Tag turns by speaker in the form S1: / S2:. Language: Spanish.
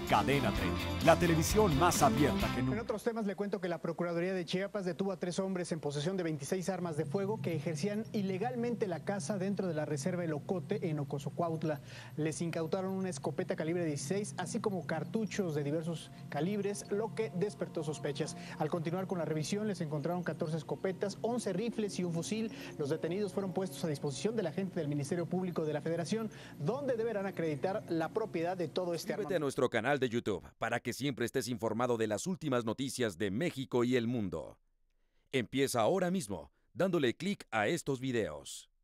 S1: Cadena 30, la televisión más abierta que
S2: En
S1: nunca.
S2: otros temas le cuento que la Procuraduría de Chiapas detuvo a 3 hombres en posesión de 26 armas de fuego que ejercían ilegalmente la caza dentro de la reserva El Ocote en Ocosocuautla. Les incautaron una escopeta calibre 16, así como cartuchos de diversos calibres, lo que despertó sospechas. Al continuar con la revisión les encontraron 14 escopetas, 11 rifles y un fusil. Los detenidos fueron puestos a disposición de la gente del Ministerio Público de la Federación, donde deberán acreditar la propiedad de todo este
S3: Suscríbete a
S2: armamento.
S3: nuestro canal de YouTube para que siempre estés informado de las últimas noticias de México y el mundo. Empieza ahora mismo dándole clic a estos videos.